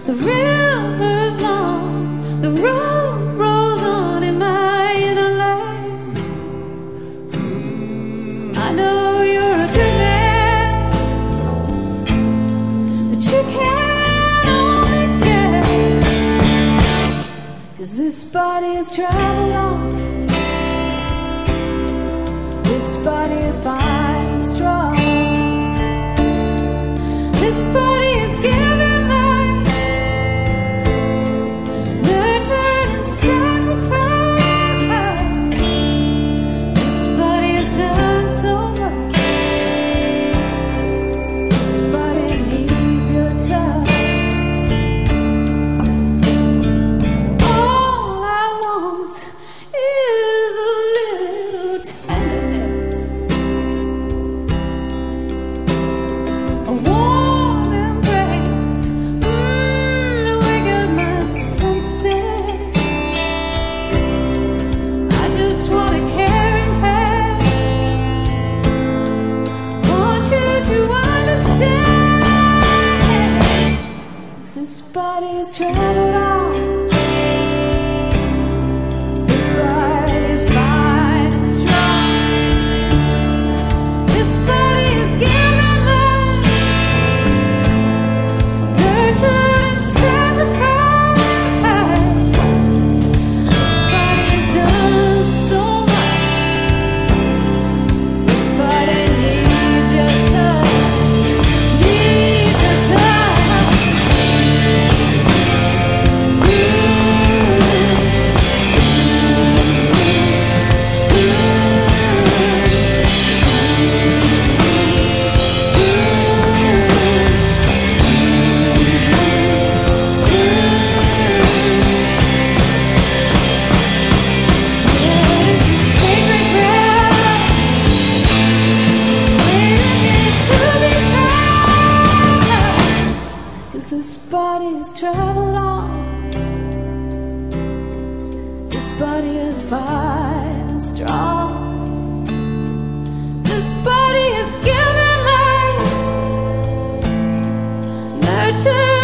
The river's long, the road rolls on in my inner life. I know you're a good man, but you can't only get, 'cause this body has traveled on. This body is fine and strong. This body is given life, nurtured and sacrificed. This body has done so much. This body needs your touch. All I want is a little tenderness, a warm embrace, to wake up my senses. I just want a caring hand. Want you to understand, 'cause this body is traveled on. This body is fine and strong. This body is given life, nurtured and sacrificed. This body has done so much. This body needs your touch, needs your touch. This body has traveled on. This body is fine and strong. This body is given life, nurtured